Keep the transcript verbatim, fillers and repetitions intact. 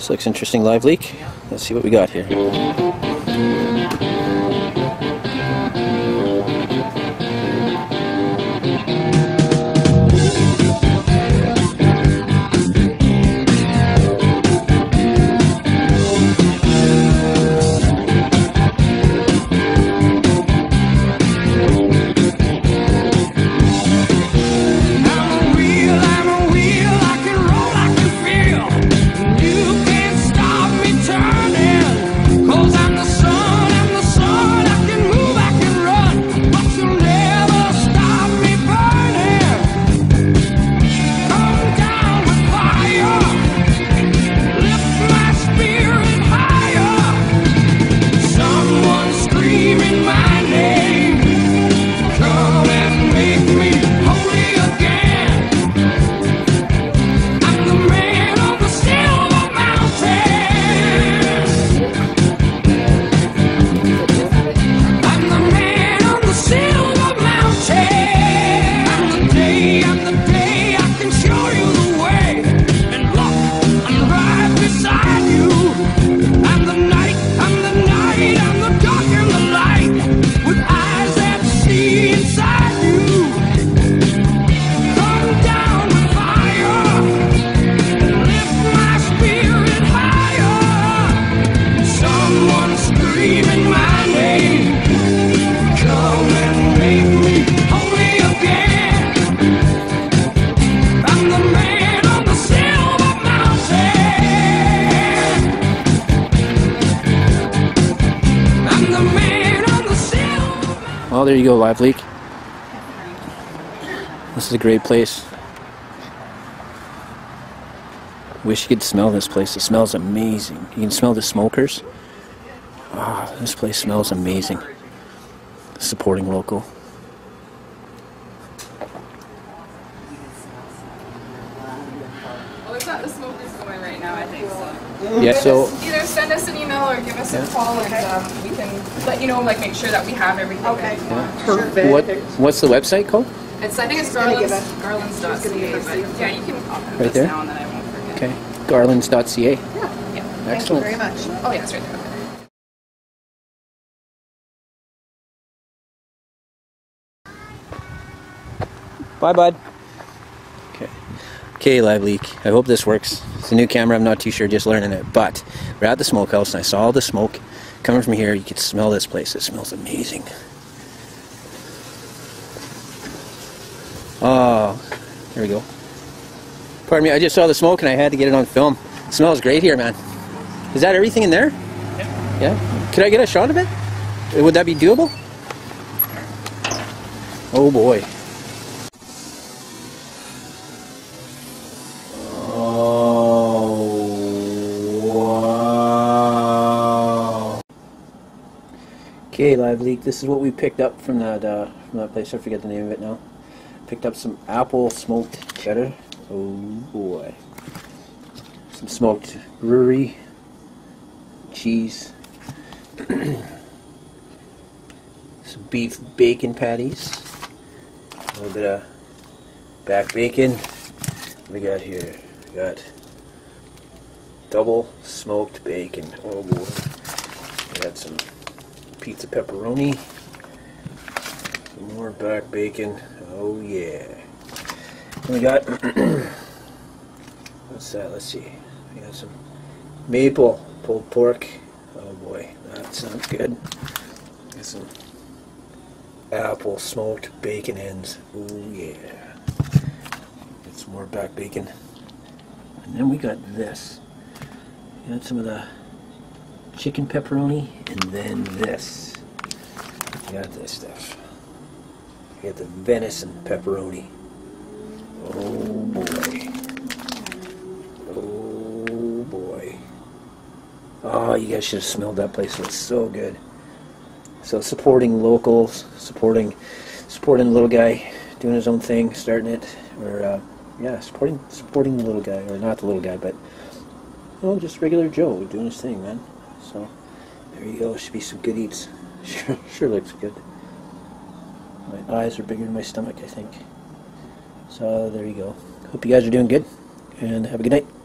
This looks interesting, live leak. Let's see what we got here. Well, there you go, live leak. This is a great place. Wish you could smell this place. It smells amazing. You can smell the smokers. Ah, this place smells amazing. Supporting local. Well, we've got the smokers going right now, I think, so. Yeah, so either send us an email or give us yeah. a call, and um, we can let you know, like, make sure that we have everything. Okay. Yeah. Perfect. What, what's the website called? It's, I think it's garlands, garlands dot C A, but yeah, you can pop in right there? now and then I won't forget. Okay. garlands dot C A. Yeah. Yeah. Excellent. Thank you very much. Oh, yeah, it's right there. Bye, bud. Okay. Okay, live leak. I hope this works. It's a new camera. I'm not too sure, just learning it. But we're at the smokehouse, and I saw all the smoke coming from here. You could smell this place. It smells amazing. Oh, there we go. Pardon me, I just saw the smoke, and I had to get it on film. It smells great here, man. Is that everything in there? Yeah. Yeah? Could I get a shot of it? Would that be doable? Oh, boy. Okay, live leak. This is what we picked up from that uh, from that place. I forget the name of it now. Picked up some apple smoked cheddar. Oh boy! Some smoked brewery cheese. Some beef bacon patties. A little bit of back bacon. What we got here? We got double smoked bacon. Oh boy! We got some pizza pepperoni, some more back bacon. Oh yeah. And we got what's that? Let's see. We got some maple pulled pork. Oh boy, that sounds good. Got some apple smoked bacon ends. Oh yeah. Got some more back bacon. And then we got this. We got some of the chicken pepperoni, and then this. We got this stuff. We got the venison pepperoni. Oh boy. Oh boy. Oh, you guys should have smelled that place. It was so good. So supporting locals, supporting supporting the little guy doing his own thing, starting it, or uh, yeah, supporting supporting the little guy, or not the little guy, but oh, just regular Joe doing his thing, man. So there you go. Should be some good eats. Sure, sure looks good. My eyes are bigger than my stomach, I think. So there you go. Hope you guys are doing good, and have a good night.